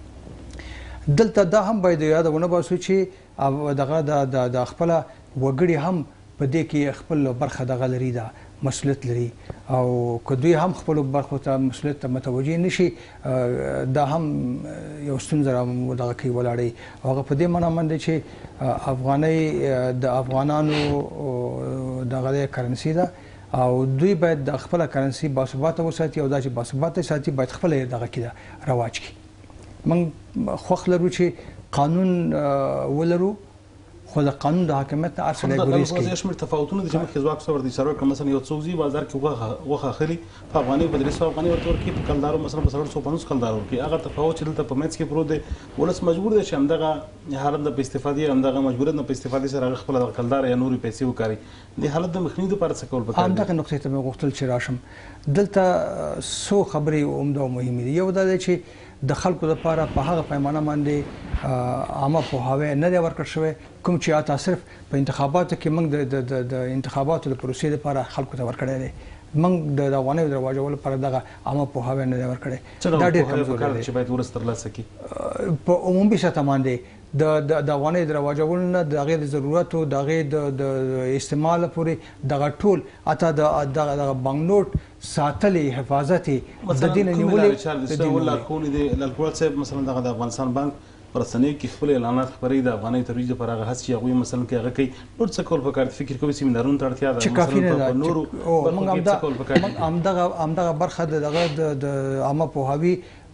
کوي دلته دا هم باید یاد ونه باسو چې دغه د خپله وګړي هم په دې کې خپل برخه دغه لري دا مسؤلیت لري او که دوی هم خپلو برخو ته مسؤلیت ته متوجه نه شي دا هم یو ستونزه دغه کوي ولاړی او هغه په دې معنا باندې چې افغانۍ د افغانانو دغه کرنسي ده او دوی باید د خپله کرنسي باثباته وساتي او دا چې باثباته ساتي باید خپله یې دغه کې رواج کړي موږ خوښ لرو چې قانون ولرو خو د قانون د حاکمیت نه هر څه ګریز کوي یو شمېر تفاوتونه دي چې مخکې ځواک صاحب ورته اشاره وکړه مثلا یو څوک ځي بازار کې غوښه اخلي په افغانۍ په 300 افغانۍ ورته ورکوي په کلدارو مثلا په 350 کلدار ورکوي هغه تفاوت چې دلته په منځ کې پروت دی ولس مجبور دی چې همدغه حالت نه په استفادې همدغه مجبوریت نه په استفادې سره هغه خپله کلدار یا نورې پیسې وکاري د حالت د مخنیوي دپاره څه کول پکار دي همدغه نقطې ته مې غوښتل چې راشم دلته څو خبرې عمده او مهمې دي یو دا دی چې د خلکو لپاره په هغه پیمانه باندې عامه پوهاوی نه دی ورکړل شوی کوم چې اته صرف په انتخاباتو کې موږ د انتخاباتو د پروسې لپاره خلکو ته ورکړی دی موږ د افغانۍ د رواجولو لپاره دغه عامه پوهاوی نه دی ورکړی دا ډېر کمزوری دی چې باید ولس ترلاسه کړي په عمومي سطح باندې د افغانۍ د رواجولو نه د هغې د ضرورتو د هغې د استعمال پورې دغه ټول اته دغه بانکنوټ ساتلې حفاظت یې د دې نه نیولې لارښود صاحب مثلا دغه د افغانستان بانک رسنۍ کې خپل اعلانات خپرې د افغانۍ ترویج لپاره هغه هڅې چې هغوی مثلا کې هغه کوي نور څه کول پکار دي فکر کوي سیمینارونو ته اړتیا ده چې کافي نه ده نورو موږ همدغه برخه د عامه پوهاوي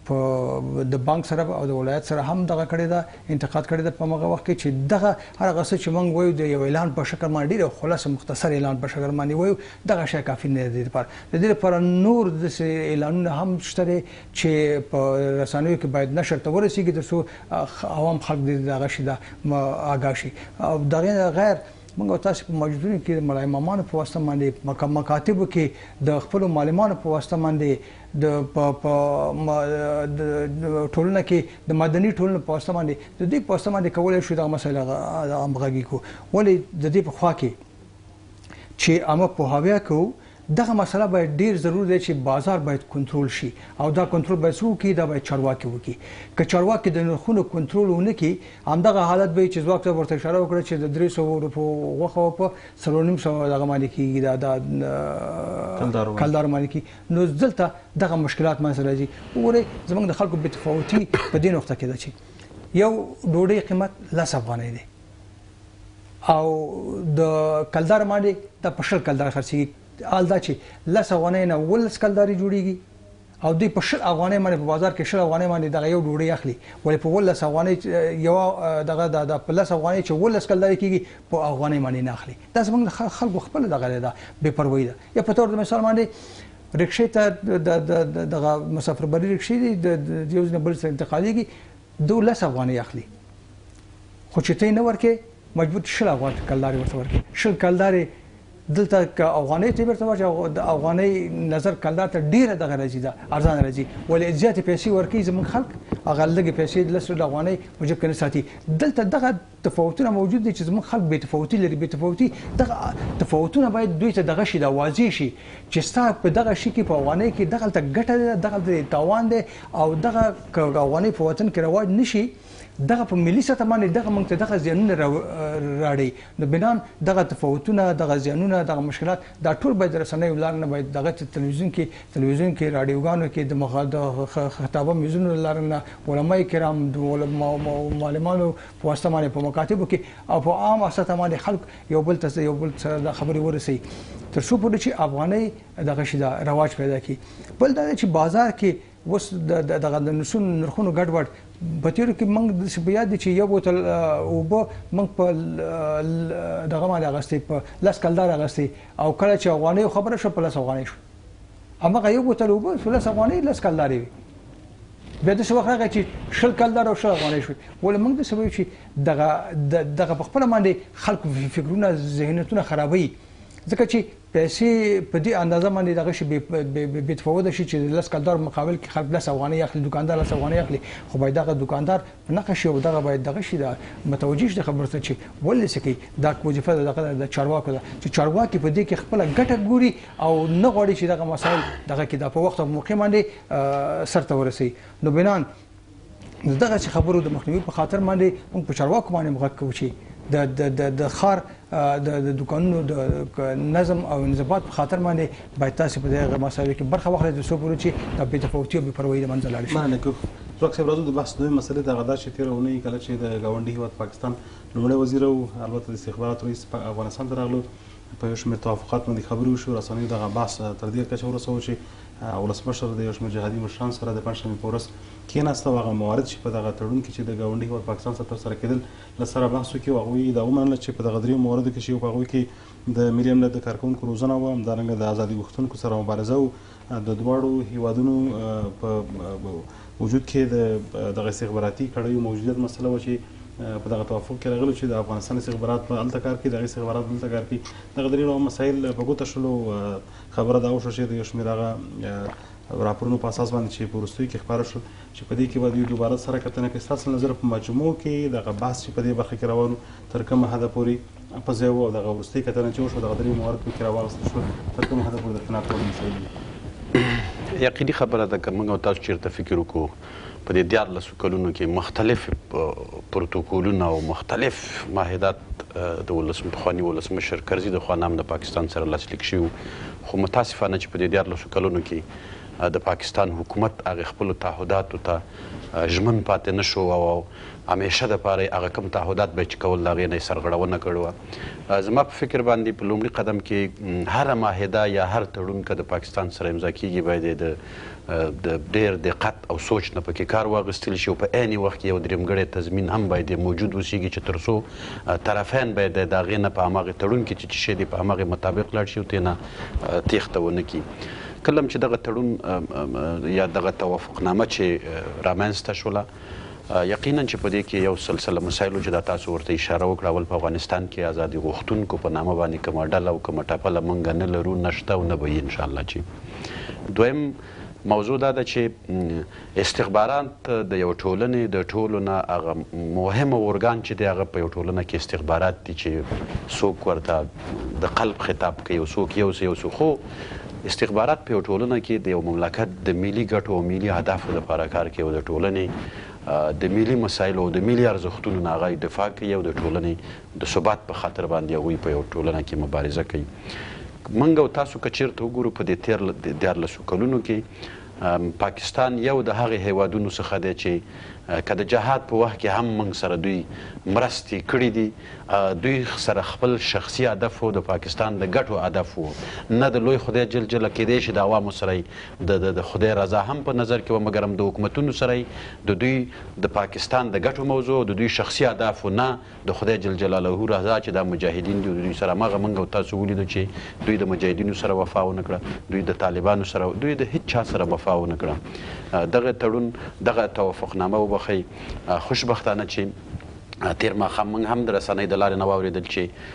د بانک سره او د ولایت سره هم دغه کړی دا انتقاد کړی دا په هغه وخت کې چې دغه هغه څه چې موږ وایو د یو اعلان په شکل باندې ډېر خلاص مختصر اعلان په شکل باندې وایو دغه شی کافي نه دی لپاره د دې لپاره نور د اعلانونه هم شته چې په رسنیو کې باید نشر ته ورسیږي ترڅو عوام خلک دغه شي دا آگاه شي او دغه غیر موږ تاسو په موجودونو کې د ملایمانو په واسطه باندې مکاتبو کې د خپل معلمانو په واسطه باندې د ټولنه کې د مدني ټولنې په واسطه باندې د دې په واسطه باندې کولای شو دا مسله همغږي کو ولې د دې په خوا کې چې عامه پوهاوی کو دغه مسله باید ډیر ضروري دی چې بازار باید کنټرول شي او دا کنټرول باید څوک دا باید چارواکي وکړي که چارواکي د نرخونو کنټرول ونه کړي همدغه حالت به چې ځواک ته ورته اشاره وکړه چې د 300 روپو غوښه په 350 دغه باندې کېږي دا کلدار باندې کېږي نو دلته دغه مشکلات منځته راځي وګورئ زموږ د خلکو بې تفاوتي په دې نقطه کې ده چې یو ډوډۍ قیمت 10 افغانۍ دی او د کلدار باندې د پشل کلدار خرڅېږي حال دا چې 10 افغانۍ نه 12 کلداري جوړیږي او دوی په 10 افغانۍ باندې په بازار کې 10 افغانۍ باندې دغه یو ډوډۍ اخلي ولې په 12 افغانۍ یو دغه د 10 افغانۍ چې 12 کلداري کېږي په افغانۍ باندې نه اخلي دا زموږ خلکو خپل دغه ده بې پروايي ده یا په تور د مثال باندې رکشې ته دغه مسافر بری رکشې د یو ځای بل څه انتقالېږي 12 افغانۍ اخلي خو چې ته نه ورکې مجبور 10 افغانۍ کلداري ورته ورکې 10 کلداري دلته ک افغانۍ ته ورته ورته د افغانۍ نظر کلدار ته ډیره دغه راځي دا ارزان راځي ولې زیاتې پیسې ورکې زمون خلک هغه لږه پیسې د 10 افغانۍ موجب کنه ساتي دلته دغه تفاوتونه موجود دي چې زمون خلک به تفاوتي لري به تفاوتي دغه تفاوتونه باید دوی ته دغه شي دا واضح شي چې ستا په دغه شي کې په افغانۍ کې دغه ته ګټه دغه تاوان دی او دغه افغانۍ په وطن کې رواج نشي دغه په ملي سطح باندې دغه موږ ته دغه زیانونه راړي نو بنان دغه تفاوتونه دغه زیانونه دغه مشکلات دا ټول باید رسنۍ ولر نه باید دغه تلویزیون کې رادیوګانو کې د خطابه میزونو لرنه علماء کرام د معلمانو په واسطه باندې په مکاتبو کې او په عام سطح باندې خلک یو بل سره د خبرې ورسي تر څو پورې چې افغانۍ دغه شي دا رواج پیدا کی بل دا چې بازار کې وس دغه نرخونو ګډوډ په تیر کې موږ د سپیاد چې یو بوتل او به موږ په دغه باندې اغستې په لاس کلدار اغستې او کله چې افغانۍ خبره شو په لاس افغانۍ شو هغه یو بوتل او به په لاس افغانۍ لاس کلدار وي بیا د څه وخت راغی چې شل کلدار او شل افغانۍ شو ولې موږ د سبب چې دغه په خپل باندې خلکو فکرونه ذهنیتونه خرابوي ځکه چې پیسې په دې اندازه باندې دغه شی به تفاوت شي چې لاس کلدار مقابل کې خلک لاس افغانۍ اخلي دکاندار لاس افغانۍ اخلي خو باید دغه دکاندار په نقش او دغه باید دغه شی دا متوجه شي خبره چې ولې سکی دا وظیفه د چارواکو ده چې چارواکي په دې کې خپل ګټه ګوري او نه غواړي چې دغه مسایل دغه کې د په وخت او موقع باندې سرته ورسي نو بنان دغه خبرو د مخنیوي په خاطر باندې موږ په چارواکو باندې مغږ کوو چې د خار د دکانونو د نظم او انضباط په خاطر باندې باید تاسو په دغه مسایلو کې برخه واخلئ د څو پورې چې د بې تفاوتي او بې پروایي د منځ لاړ شي مننه کوم ځکه چې راځو د بحث دوی مسلې د غدا چې تیرونه کله چې د گاونډي هیواد پاکستان لومړی وزیر او البته د استخبارات رئیس افغانستان ته راغلو په یو شمېر توافقات باندې خبرې وشو رسنیو دغه بحث تر دې کچه ورسول چې ولسمشر د یو شمېر جهادي مشران سره د پنځمې په ورځ کېناسته هغه موارد چې په دغه تړون کې چې د ګاونډي هیواد پاکستان سره ترسره کېدل له سره بحث وکړي او هغوی دا ومنله چې په دغه درېیو مواردو کې چې په هغوی کې د ملي امنیت د کارکوونکو روزنه وه همدارنګه د ازادي غوښتونکو سره مبارزه و د دواړو هیوادونو په وجود کې دغه استخباراتي کړیو موجودیت مسله وه چې په دغه توافق کې راغلو چې د افغانستان استخبارات په هلته کار کوي دغه استخبارات دلته کار کوي دغه درې ډول مسایل په ګوته شولو خبره دا وشوه چې د یو شمېر هغه راپورونو په اساس باندې چې په وروستیو کې خپاره شول چې په دې کې به دوی دوباره سره کتنه کوي ستاسو نظر په مجموع کې دغه بحث چې په دې برخه کې روان تر کومه حده پورې په ځای و او دغه وروستۍ کتنه چې وشوه دغه درې موارد کې راواغستل شول تر کومه حده پورې د قناعت وړ مسایل دي یقیني خبره ده که موږ او تاسو چېرته فکر وکړو په دې 14 کلونو کې مختلف پروتوکولونه او مختلف معاهدات د پخواني ولسمشر کرزي د خوا نام د پاکستان سره لاسلیک شوي خو متاسفانه چې په دې 14 کلونو کې د پاکستان حکومت هغې خپلو تعهداتو ته ژمن پاتې نه شو او همیشه دپاره یې هغه کوم تعهدات به یې چې کول د هغې نه یې سرغړونه کړې وه. زما په فکر باندې په لومړي قدم کې هره معاهده یا هر تړون که د پاکستان سره امضا کیږي باید یې د ډېر دقت او سوچ نه پکې کار واخیستل شي او په عین وخت کې یو درېمګړی تضمین هم باید موجود اوسیږي چې تر څو طرفین باید د هغې نه په هماغې تړون کې چې شی دی په هماغې مطابق لاړ شي او ترې نه تیښته ونه کړي. کله هم چې دغه تړون یا دغه توافقنامه چې رامنځته شوله یقینا چې په دې کې یو سلسله مسایلو چې دا تاسو ورته اشاره وکړه، اول په افغانستان کې ازادي غوښتونکو په نامه باندې کومه ډله او کومه ټپله موږ نه لرو، نه شته او نه به یې انشاءالله. چې دویم موضوع دا ده چې استخبارات د یو ټولنې د ټولو نه هغه مهمه ارګان چې دی هغه په یو ټولنه کې استخبارات دي چې څوک ورته د قلب خطاب کوي او څوک یو څه خو استخبارات په یو ټولنه کې د یو مملکت د ملي ګټو او ملي اهدافو لپاره کار کوي او د ټولنې د ملي مسایلو او د ملي ارزښتونو نه هغه دفاع کوي او د ټولنې د ثبات په خاطر باندې هغوی په یو ټولنه کې مبارزه کوي. موږ او تاسو که چیرته وګورو په دې 14 کلونو کې پاکستان یو د هغې هیوادونو څخه دی چې که د جهاد په وخت کې هم موږ سره دوی مرستې کړي دي، دوی سره خپل شخصي هدف و د پاکستان د ګټو هدف و، نه د لوی خدای جل جلاله کیدای شي د عوامو سره د خدای رضا هم په نظر کې وه، مګر هم د حکومتونو سره د دوی د پاکستان د ګټو موضوع د دوی شخصي هدف و، نه د خدای جل جلاله رضا چې دا مجاهدین دي دوی سره هماغه موږ او تاسو ولیدو چې دوی د مجاهدینو سره وفا ونه کړه، دوی د طالبانو سره، دوی د هیڅ چا سره وفا ونه کړه. دغه تړون دغه توافقنامه وبخئ خوشبختانه چې تیر ماښام موږ هم د رسنۍ د لارې نه واورېدل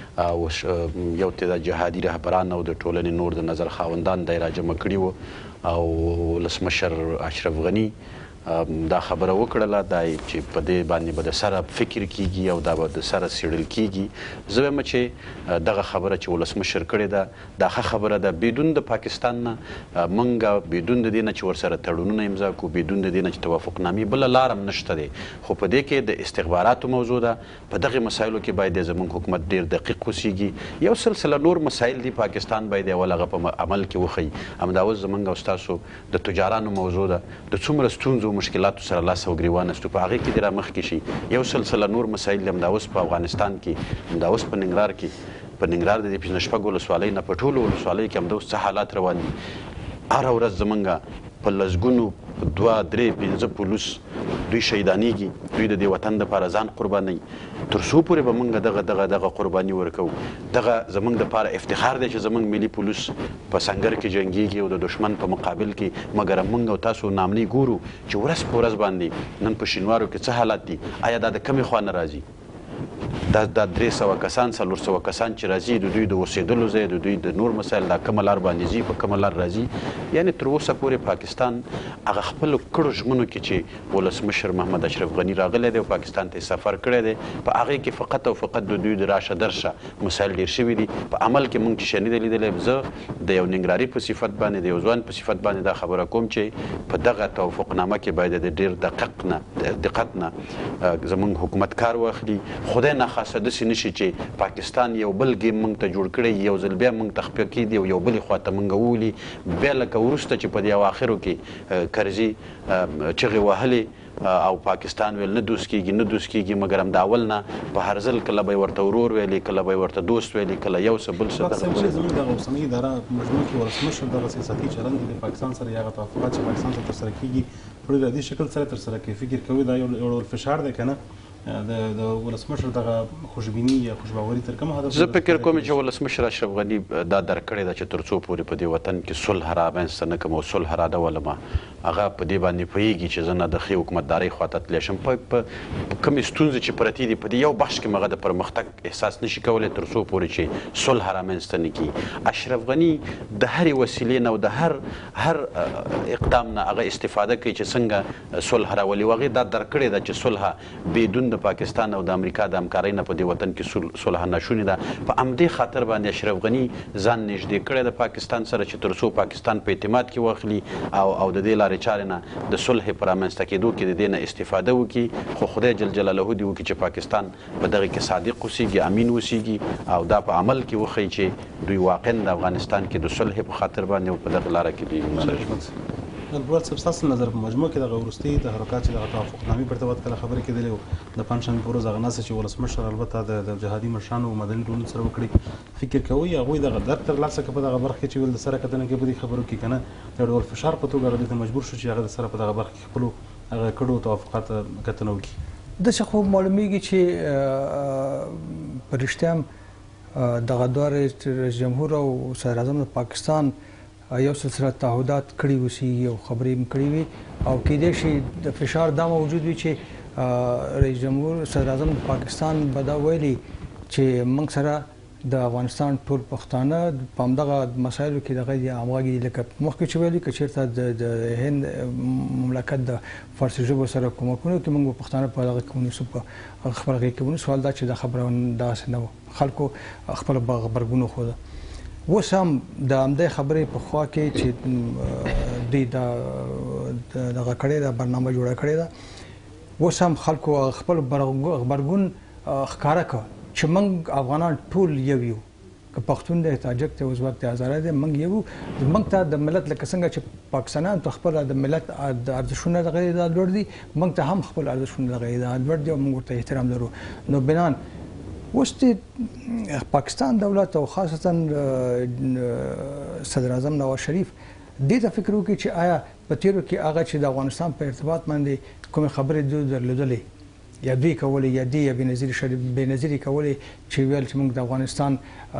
چې یو تعداد جهادي رهبران او د ټولنې نور د نظر خاوندان دی راجمع کړي وو او ولسمشر اشرف غني دا خبره وکړله دا چې په دې باندې به د سره فکر کیږي او دا به د سره څېړل کیږي. زه وایم چې دغه خبره چې ولسمشر کړې ده دا ښه خبره ده، بدون د پاکستان نه موږ بدون د دې نه چې ورسره تړونونه امضا کړو، بدون د دې نه چې توافقنامې بله لار هم نشته دی. خو په دې کې د استخباراتو موضوع ده، په دغې مسایلو کې باید زموږ حکومت ډېر دقیق اوسیږي. یو سلسله نور مسایل دي پاکستان باید اول هغه په عمل کې وښیي. همدا اوس زموږ او ستاسو د تجارانو موضوع ده، د څومره ستونزو مشکلاتو سره لاس او ګریوان استو په هغې کې دې را مخکې شي. یو سلسله نور مسایل همدا اوس په افغانستان کې، همدا اوس په ننګرهار کې، په ننګرهار د دې 15 ولسوالۍ نه په ټولو ولسوالیو کې همدا اوس څه حالات روان دي. هره ورځ زمونږ په لسګونو 2 3 5 پولیس دوی شهیدانیږي، دوی د دې وطن دپاره ځان قربانوي. تر څو پورې به موږ دغه قرباني ورکوو؟ دغه زموږ دپاره افتخار دی چې زموږ ملي پولیس په سنګر کې جنګیږي او د دشمن په مقابل کې، مګر موږ او تاسو نامنۍ ګورو چې ورځ په ورځ باندې نن په شینوارو کې څه حالات دي. آیا دا د کمې خوا نه راځي؟ دا 300 کسان 400 کسان چې راځي د دوی د اوسېدلو ځای، د دوی د نور مسایل دا کومه لار باندې ځي، په کومه لار راځي؟ یعنې تر اوسه پورې پاکستان هغه خپلو کړو ژمنو کې چې ولسمشر محمد اشرف غني راغلی دی او پاکستان ته سفر کړی دی، په هغې کې فقط او فقط د دوی د راشه درشه مسایل ډېر شوي دي. په عمل کې موږ چې شی نه دی لیدلی. زه د یو ننګرهاري په صفت باندې، د یو ځوان په صفت باندې دا خبره کوم چې په دغه توافقنامه کې باید د ډېر دقت نه زموږ حکومت کار واخلي. خدای ناخواسته داسې نه شي چې پاکستان یو بل ګیم موږ ته جوړ کړی، یو ځل بیا موږ ته خپه کېږدي او یو بلې خوا ته موږ وولي، بیا لکه وروسته چې په دې اواخرو کې کرزي چغې وهلې او پاکستان ویل نه دوست کېږي، مګر هم د اول نه په هر ځل کله به یې ورته ورور ویلي، کله به یې ورته دوست ویلي، کله یو څه بل څه. زموږ دغه اوسنۍ اداره په مجموع کې ولسمشر دغه سیاسي چلند د پاکستان سره یا هغه توافقات چې پاکستان سره ترسره کېږي په ډېر عادي شکل سره ترسره کوي. فکر کوي دا یو ډول فشار دی که نه؟ د ولسمشر دغه خوشبیني یا خوشباوري تر کومه هدف؟ زه فکر کوم چې ولسمشر اشرف غني دا درک کړې ده چې تر څو پورې په دې وطن کې صلح رامنځته نه کړم او صلح راډولمه، هغه په دې باندې پوهېږي چې زه نه د ښې حکومتدارۍ خواته تللی شم. په کومې ستونزې چې پرتې دي په دې یو بخش کې هغه د پرمختګ احساس نشي کولی تر څو پورې چې صلح رامنځته نه کړي. اشرف غني د هرې وسیلې نه او د هر اقدام نه هغه استفاده کوي چې څنګه صلح راولي. هغې دا درک کړې ده چې صلح بدون د پاکستان او د امریکا د همکارۍ نه په دې وطن کې صلح ناشونې ده. په همدې خاطر باندې اشرف غني ځان نږدې کړی د پاکستان سره چې تر څو پاکستان په اعتماد کې واخلي او د دې لارې چارې نه د صلح په رامنځته کېدو کې د دې نه استفاده وکړي. خو خدای جل جلاله دې وکړي چې پاکستان په دغه کې صادق اوسیږي، امین اوسیږي او دا په عمل کې وښیي چې دوی واقعا د افغانستان کې د صلح په خاطر باندې او په دغه لاره کې دوی مساج البرال صاحب ستاسو نظر په مجموع کې دغه وروستي تحرکات چې دغه توافقنامې پر ارتباط کله خبرې کېدلې وو د پنجشنبې په ورځ هغه ناسته چې ولسمشر البته د جهادي مشرانو او مدني ټولنې سره وکړي فکر کوئ هغوی دغه درک ترلاسه کړه په دغه برخه کې چې ویل د سره کتنه کې په دې خبرو کې که نه د ډول فشار په توګه هغه دې ته مجبور شو چې هغه د سره په دغه برخه کې خپلو هغه کړو توافقات کتنه وکړي داسې خو معلومیږي چې په رښتیا هم دغه دوه رئیس جمهور او صدر اعظم د پاکستان یو سلسله تعهدات کړي اوسېږي او خبرې هم کړي وي او کیدای شي د فشار دا موجود وي چې رئیس جمهور صدر اعظم د پاکستان به دا ویلي چې موږ سره د افغانستان ټول پښتانه په همدغه مسایلو کې دغه همغږي لکه مخکې چې ویلي که چېرته د هند مملکت د فارسي ژبو سره کومکونه وکړي موږ به پښتانه په دغه کې ونیسو په خپل غېږ کې ونیسو سوال دا چې دا خبره داسې نه وه خلکو خپله غبرګون وښوده اوس هم د همدې خبرې په خوا کې چې دوی دغه کړې ده برنامه جوړه کړې ده اوس هم خلکو خپل غبرګون ښکاره کړه چې موږ افغانان ټول یو یو که پښتون دی تاجک دی ازبک دی هزاره دی موږ یو موږ ته د ملت لکه څنګه چې پاکستانیان ته خپل د ملت د ارزښتونه دغه لوړ دي موږ ته هم خپل ارزښتونه دغه لوړ دي او موږ ورته احترام لرو نو بنان اوس د پاکستان دولت او خاصتا صدر اعظم نواز شریف دې ته فکر وکړي چې آیا په تیرو کې هغه چې د افغانستان په ارتباط باندې کومې خبرې دوی درلودلې یا دوی کولې یا دوی بېنظیري کولې چې ویل چې موږ د افغانستان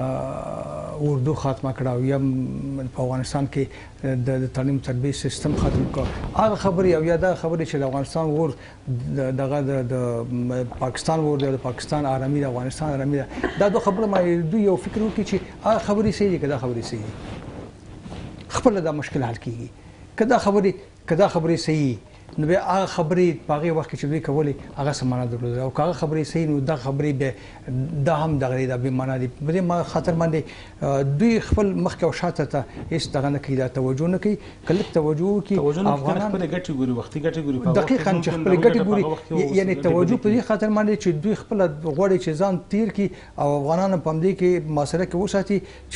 اردو خاتمه کړه او یا په افغانستان کې د تعلیم تربیه سیستم ختم کړه هغه خبرې او یا دا خبرې چې د افغانستان ور دغه د پاکستان ور د پاکستان آرامي د افغانستان آرامي دا دوه خبره ما دوی یو فکر وکړي چې هغه خبرې صحیح دي که دا خبرې صحیح دي خپله دا مشکل حل کېږي که دا خبرې صحیح نو بیا هغه خبرې په هغې وخت کې چې دوی کولې هغه څه معنا درلوده او که هغه خبرې صحیح نو دا خبرې بیا دا هم دغه دا بې معنا دي په دې خاطر باندې دوی خپل مخکې او شاته ته هېڅ دغه نه کوي دا توجه نه کوي که لږ توجه وکړي افغانان خپلې ګټې ګوري وختي ګټې ګوري دقیقاً چې خپلې ګټې ګوري یعنې توجه په دې خاطر باندې چې دوی خپله غواړي چې ځان تیر کړي او افغانان په همدې کې محاصره کې وساتي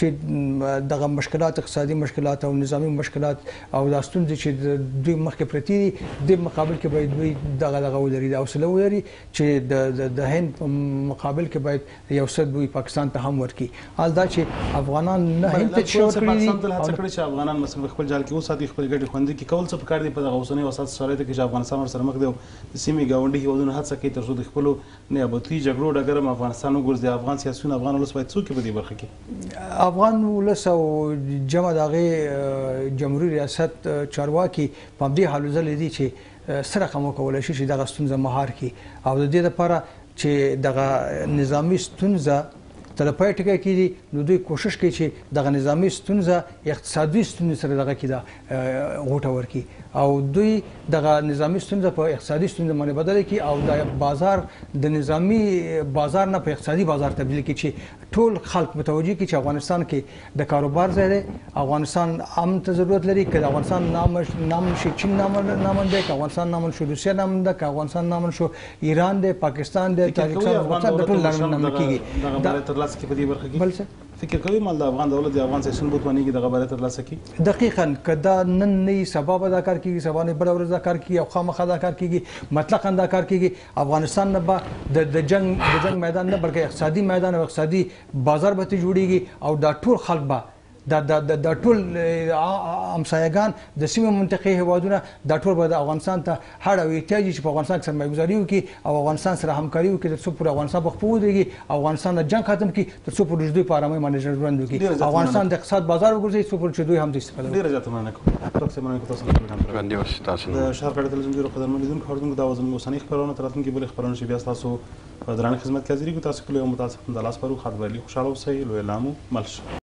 چې دغه مشکلات اقتصادي مشکلات او نظامي مشکلات او دا ستونزې چې دوی مخکې پرتې دي د مقابل کې باید دوی دغه ولري د حوصله ولري چې د هند په مقابل کې باید یو څه دوی پاکستان ته هم ورکړي حال دا چې افغانان نه هند ته شي ورکړي چې افغانان مثلا خپل جال کې وساتي خپل ګټې خوندي کې کول څه پکار دي په دغه اوسنۍ وسات شرایطو کې چې افغانستان سره مخ دی د سیمې ګاونډي هیوادونو هڅه کوي تر څو د خپلو نیابتي جګړو ډګر افغانستان وګرځي افغان سیاسیون افغان ولس باید څوک په دې برخه کې افغان ولس او جمع دغه جمهوریت ریاست چارواکي په دې حالو ځلې دي چې سره کوم کولای شي چې دغه ستونزه مهار کړي او د دې لپاره چې دغه نظامی ستونزه تر پای ټکی کېږي نو دوی کوشش کوي چې دغه نظامی ستونزه اقتصادي ستونزه سره دغه کې دا غوټه ورکړي او دوی دغه نظامی ستونزه په اقتصادي ستونزه باندې بدل کړي او د بازار د نظامی بازار نه په اقتصادي بازار تبدیل کړي چې ټول خلک متوجه کړي چې افغانستان کې د کاروبار ځای دی افغانستان امن ته ضرورت لري که د افغانستان نام شي چین نامن دی که افغانستان نامن شو روسیه نامن ده که افغانستان نامن شو ایران دی پاکستان دی تاجکستان د ټول نامن کېږي کې په دې برخه کې بل څه فکر کوي مال د افغان دولت د افغان سیاسيون بوتواني کې دغه بره ترلاسه کی دقیقاً کدا نن نه سبب ادا کار کیږي سبا نه بل ورځ ادا کار کیږي او خامخا ادا کار کیږي مطلق ادا کار کیږي افغانستان نه د جنگ میدان نه بلکې اقتصادي میدان او اقتصادي بازار به جوړیږي او دا ټول خلک به د ټول همسایگان د سیمه منطقې هیوادونه د ټول به د افغانستان ته هر او احتیاج چې په افغانستان کې سرمایه‌ګذاري وکړي او افغانستان سره همکاري وکړي تر څو پر افغانستان په خپل ودرېږي افغانستان د جنگ ختم کړي تر څو پر دوی په آرامۍ باندې ژوند وکړي افغانستان د اقتصاد بازار وګرځي څو پر چې دوی هم د استفاده ډیره زیاته مننه کوم تاسو مننه تاسو د شهر تلویزیون جوړ قدر ملیدون خبرونه دا وزن اوسنۍ خبرونه تراتونکو بل خبرونه چې بیا تاسو په درانه خدمت کې حاضرې کو تاسو کله یو متاسف د لاس پرو خاطر ویلي خوشاله اوسئ لوی لامو ملش